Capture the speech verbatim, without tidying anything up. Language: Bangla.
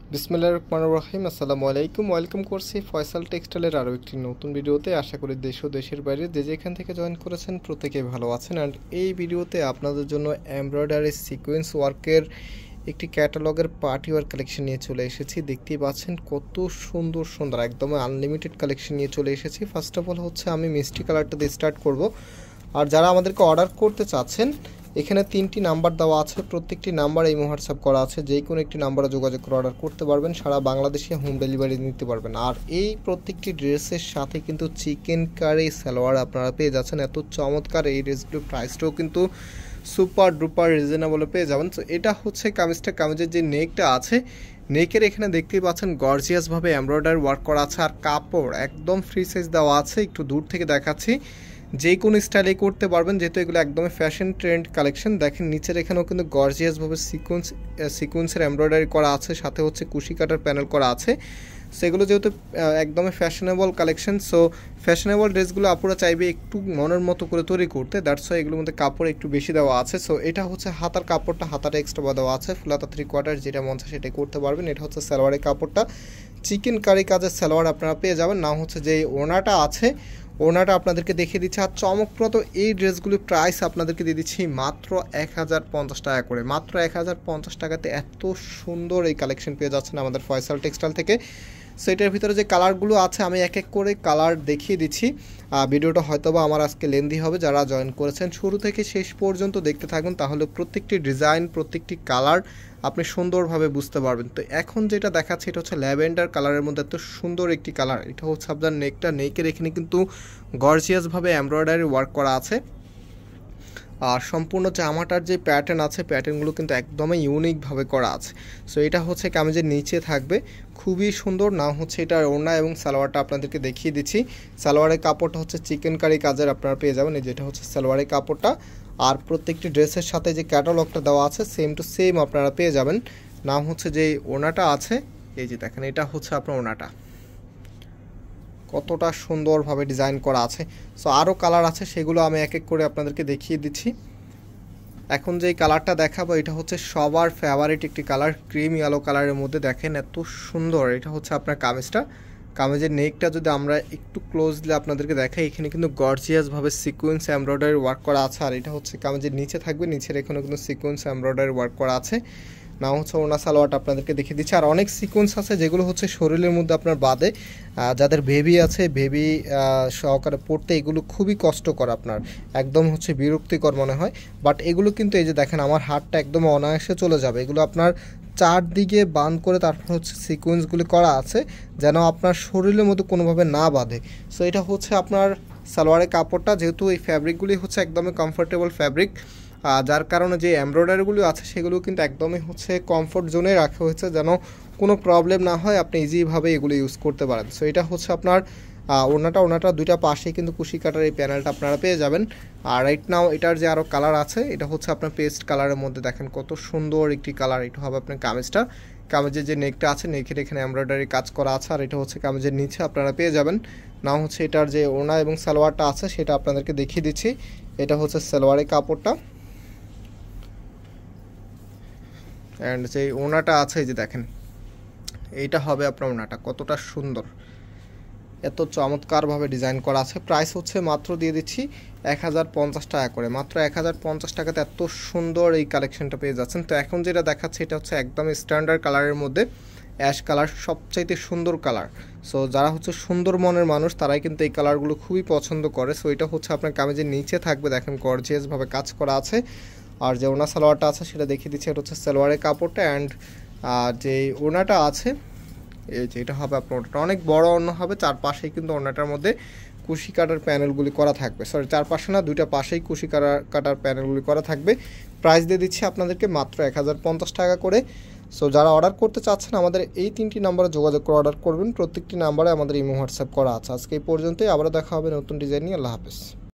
বিসমিল্লাহির রহমানির রহিম। আসসালামু আলাইকুম। ওয়েলকাম করছি ফয়সাল টেক্সটাইলের আরও একটি নতুন ভিডিওতে। আশা করি দেশ ও দেশের বাইরে যে যেখান থেকে জয়েন করেছেন প্রত্যেকেই ভালো আছেন। অ্যান্ড এই ভিডিওতে আপনাদের জন্য এমব্রয়ডারি সিকোয়েন্স ওয়ার্কের একটি ক্যাটালগের পার্টি ওয়ার কালেকশন নিয়ে চলে এসেছি। দেখতেই পাচ্ছেন কত সুন্দর সুন্দর একদম আনলিমিটেড কালেকশন নিয়ে চলে এসেছি। ফার্স্ট অফ অল হচ্ছে আমি মিষ্টি কালারটা দিয়ে স্টার্ট করব। আর যারা আমাদেরকে অর্ডার করতে চাচ্ছেন, এখানে তিনটি নাম্বার দেওয়া আছে, প্রত্যেকটি নাম্বার এই হোয়াটসঅ্যাপ করা আছে, যে কোনো একটি নাম্বারে যোগাযোগ করে অর্ডার করতে পারবেন। সারা বাংলাদেশে হোম ডেলিভারি নিতে পারবেন। আর এই প্রত্যেকটি ড্রেসের সাথে কিন্তু চিকেন কারি সালোয়ার আপনারা পেয়ে যাচ্ছেন। এত চমৎকার এই ড্রেসগুলোর প্রাইসটাও কিন্তু সুপার ডুপার রিজনেবলে পেয়ে যাবেন। তো এটা হচ্ছে কামিজটা, কামিজের যে নেকটা আছে, নেকের এখানে দেখতেই পাচ্ছেন গর্জিয়াসভাবে এমব্রয়ডারি ওয়ার্ক করা আছে। আর কাপড় একদম ফ্রি সাইজ দেওয়া আছে। একটু দূর থেকে দেখাচ্ছি, যে কোনো স্টাইলে করতে পারবেন, যেহেতু এগুলো একদমই ফ্যাশন ট্রেন্ড কালেকশন। দেখেন নিচের এখানেও কিন্তু গর্জিয়াসভাবে সিকোয়েন্স সিকোয়েন্সের এমব্রয়ডারি করা আছে, সাথে হচ্ছে কুশি কাটার প্যানেল করা আছে। সেগুলো যেহেতু একদমই ফ্যাশনেবল কালেকশন, সো ফ্যাশনেবল ড্রেসগুলো আপুরা চাইবে একটু মনের মতো করে তৈরি করতে, দ্যাটস ওয়াই এগুলোর মধ্যে কাপড় একটু বেশি দেওয়া আছে। সো এটা হচ্ছে হাতার কাপড়টা, হাতাটা এক্সট্রা দেওয়া আছে, ফুলাতা থ্রি কোয়ার্টার, যেটা মন চায় সেটাই করতে পারবেন। এটা হচ্ছে সালোয়ারের কাপড়টা, চিকেন কারি কাজের সালোয়ার আপনারা পেয়ে যাবেন। না হচ্ছে যে ওনাটা আছে, ওনাটা আপনাদেরকে দেখিয়ে দিচ্ছি। আর চমকপ্রদ এই ড্রেসগুলির প্রাইস আপনাদেরকে দিয়ে দিচ্ছি মাত্র এক হাজার পঞ্চাশ টাকা করে। মাত্র এক হাজার পঞ্চাশ টাকাতে এত সুন্দর এই কালেকশন পেয়ে যাচ্ছেন আমাদের ফয়সাল টেক্সটাইল থেকে। সো এটার ভিতরে যে কালারগুলো আছে আমি এক এক করে কালার দেখিয়ে দিচ্ছি। ভিডিওটা হয়তোবা আমার আজকে লেন্দি হবে, যারা জয়েন করেছেন শুরু থেকে শেষ পর্যন্ত দেখতে থাকুন, তাহলে প্রত্যেকটি ডিজাইন প্রত্যেকটি কালার আপনি সুন্দরভাবে বুঝতে পারবেন। তো এখন যেটা দেখাচ্ছে এটা হচ্ছে ল্যাভেন্ডার কালারের মধ্যে এত সুন্দর একটি কালার। এটা হচ্ছে আপনার নেকটা, নেকের এখানে কিন্তু গর্জিয়াসভাবে এমব্রয়ডারি ওয়ার্ক করা আছে। আর সম্পূর্ণ জামাটার যে প্যাটার্ন আছে, প্যাটার্নগুলো কিন্তু একদমই ইউনিকভাবে করা আছে। সো এটা হচ্ছে কামিজের নিচে থাকবে, খুবই সুন্দর। না হচ্ছে এটা ওড়না এবং সালোয়ারটা আপনাদেরকে দেখিয়ে দিচ্ছি। সালোয়ারের কাপড়টা হচ্ছে চিকেন কারি কাজের আপনারা পেয়ে যাবেন। এই যেটা হচ্ছে সালোয়ারের কাপড়টা। আর প্রত্যেকটি ড্রেসের সাথে যে ক্যাটালগটা দেওয়া আছে সেম টু সেম আপনারা পেয়ে যাবেন। নাম হচ্ছে যে ওড়নাটা আছে, এই যে দেখেন এটা হচ্ছে আপনার ওড়নাটা, কতটা সুন্দরভাবে ডিজাইন করা আছে। সো আরও কালার আছে, সেগুলো আমি এক এক করে আপনাদেরকে দেখিয়ে দিচ্ছি। এখন যেই কালারটা দেখাবো এটা হচ্ছে সবার ফেভারিট একটি কালার, ক্রিম ইয়েলো কালারের মধ্যে। দেখেন এত সুন্দর। এটা হচ্ছে আপনার কামিজটা, কামিজের নেকটা যদি আমরা একটু ক্লোজলি আপনাদেরকে দেখাই, এখানে কিন্তু গর্জিয়াসভাবে সিকোয়েন্স এমব্রয়ডারি ওয়ার্ক করা আছে। আর এটা হচ্ছে কামিজের নিচে থাকবে, নিচের এখানেও কিন্তু সিকোয়েন্স এমব্রয়ডারি ওয়ার্ক করা আছে। না হচ্ছে ওনা সালোয়ারটা আপনাদেরকে দেখিয়ে দিচ্ছি। আর অনেক সিকোয়েন্স আছে যেগুলো হচ্ছে শরীরের মধ্যে আপনার বাদে, যাদের বেবি আছে, বেবি সহকারে পড়তে এগুলো খুবই কষ্টকর, আপনার একদম হচ্ছে বিরক্তিকর মনে হয়। বাট এগুলো কিন্তু এই যে দেখেন আমার হাতটা একদম অনায়াসে চলে যাবে। এগুলো আপনার চারদিকে বাঁধ করে তারপর হচ্ছে সিকোয়েন্সগুলি করা আছে যেন আপনার শরীরের মধ্যে কোনোভাবে না বাঁধে। সো এটা হচ্ছে আপনার সালোয়ারের কাপড়টা, যেহেতু এই ফ্যাব্রিকগুলি হচ্ছে একদমই কমফোর্টেবল ফ্যাব্রিক, যার কারণে যে এমব্রয়ডারিগুলো আছে সেগুলো কিন্তু একদমই হচ্ছে কমফোর্ট জোনে রাখা হয়েছে যেন কোনো প্রবলেম না হয়, আপনি ইজিভাবে এগুলো ইউজ করতে পারেন। সো এটা হচ্ছে আপনার ওনাটা, ওনাটা দুইটা পাশেই কিন্তু কুশি কাটার এই প্যানেলটা আপনারা পেয়ে যাবেন। আর রাইট নাও এটার যে আরও কালার আছে, এটা হচ্ছে আপনার পেস্ট কালারের মধ্যে। দেখেন কত সুন্দর একটি কালার। এটা হবে আপনার কামিজটা, কামিজের যে নেকটা আছে, নেকের এখানে এমব্রয়ডারি কাজ করা আছে। আর এটা হচ্ছে কামিজের নিচে আপনারা পেয়ে যাবেন। নাও হচ্ছে এটার যে ওনা এবং সালোয়ারটা আছে সেটা আপনাদেরকে দেখিয়ে দিচ্ছি। এটা হচ্ছে সালোয়ারের কাপড়টা, অ্যান্ড যে ওনাটা আছে এই যে দেখেন এইটা হবে আপনার ওনাটা, কতটা সুন্দর, এত চমৎকারভাবে ডিজাইন করা আছে। প্রাইস হচ্ছে মাত্র দিয়ে দিচ্ছি এক হাজার পঞ্চাশ টাকা করে। মাত্র এক হাজার পঞ্চাশ টাকাতে এত সুন্দর এই কালেকশনটা পেয়ে যাচ্ছেন। তো এখন যেটা দেখাচ্ছে এটা হচ্ছে একদম স্ট্যান্ডার্ড কালারের মধ্যে, অ্যাশ কালার, সবচাইতে সুন্দর কালার। সো যারা হচ্ছে সুন্দর মনের মানুষ তারাই কিন্তু এই কালারগুলো খুবই পছন্দ করে। সো এটা হচ্ছে আপনার কামিজের নিচে থাকবে, দেখেন গর্জিয়াসভাবে কাজ করা আছে। আর যে ওনা সালোয়ারটা আছে সেটা দেখিয়ে দিচ্ছে, এটা হচ্ছে সালোয়ারের কাপড়টা। অ্যান্ড যে ওনাটা আছে এই যে এটা হবে আপনার ওনাটা, অনেক বড় ওনা হবে, চারপাশেই কিন্তু ওনাটার মধ্যে কুশি কাটার প্যানেলগুলি করা থাকবে। সরি চারপাশে না, দুইটা পাশেই কুশি কাটার কাটার প্যানেলগুলি করা থাকবে। প্রাইস দিয়ে দিচ্ছি আপনাদেরকে মাত্র এক হাজার পঞ্চাশ টাকা করে। সো যারা অর্ডার করতে চাচ্ছেন আমাদের এই তিনটি নাম্বারে যোগাযোগ করে অর্ডার করবেন। প্রত্যেকটি নাম্বারে আমাদের ইমো হোয়াটসঅ্যাপ করা আছে। আজকে এই পর্যন্তই, আবারও দেখা হবে নতুন ডিজাইন নিয়ে। আল্লাহ হাফেজ।